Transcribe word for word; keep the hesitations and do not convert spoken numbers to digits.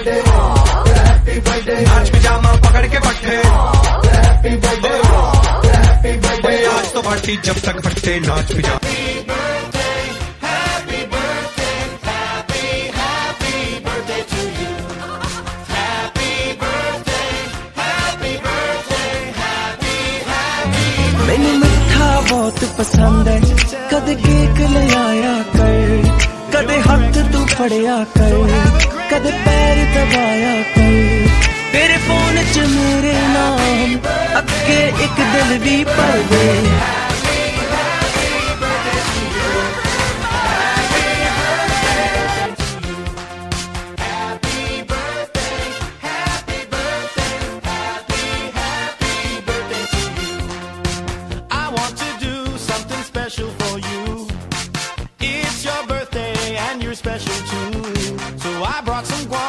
Birthday happy birthday नाच पिजामा पकड़ के पट्टे हैप्पी बर्थडे हैप्पी बर्थडे आज तो पार्टी जब तक फटते नाच पिजामा मैनू मिठा बहुत पसंद है कदे केक ले आया कर कदे हाथ तू फड़िया कर कदे पैर दबाया कर तेरे फोन च मेरे नाम अगे एक दिल भी भर दे Special too, so I brought some guava.